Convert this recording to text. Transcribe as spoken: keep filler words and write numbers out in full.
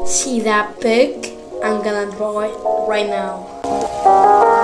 See that pic? I'm gonna draw it right now.